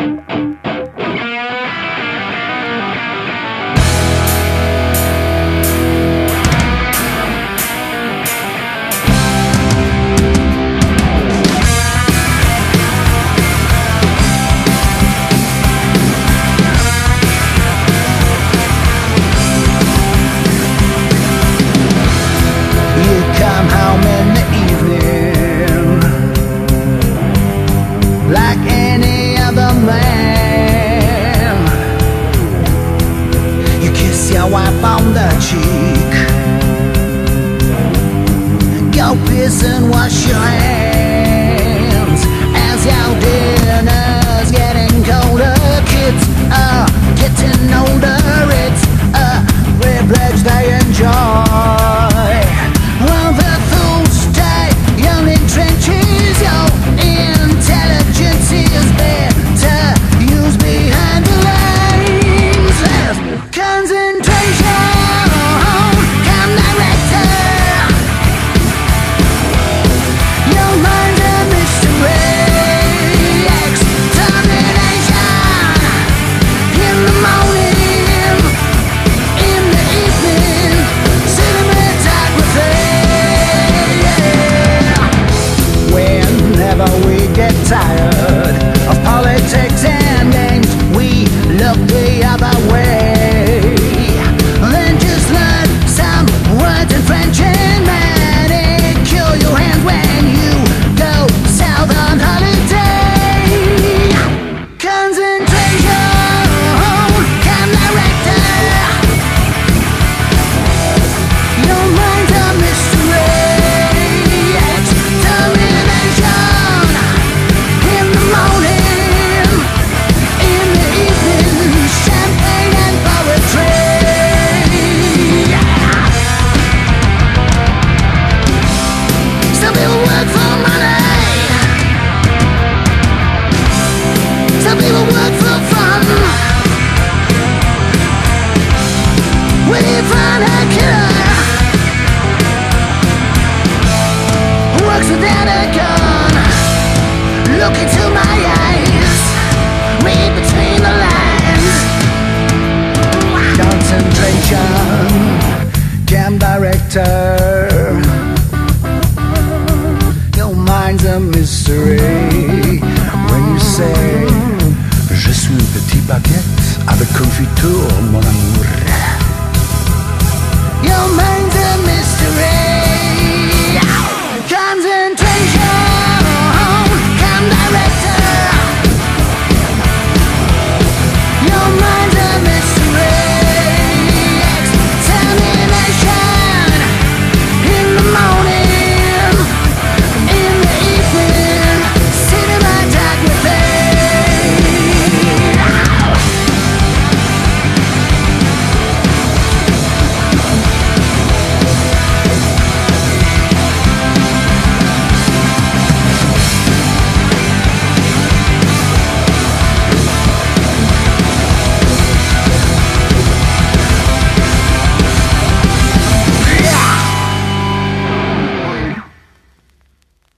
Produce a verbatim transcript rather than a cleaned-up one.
Wipe on the cheek. Go piss and wash your hands as your dinner's getting colder. Kids are getting older. It's a privilege they enjoy. While the fools stay young in trenches, your intelligence is better used behind the lines. There's concentration. Tired of politics and games, we look the other way. Then just learn some words in French and manicure your hands when you go south on holiday. Concentration, come director. Your mind's a mystery. Without a gun, look into my eyes, read between the lines. Concentration, cam director. Your mind's a mystery. When you say, je suis une petite baguette avec confiture, mon amour. Your mind's a mystery.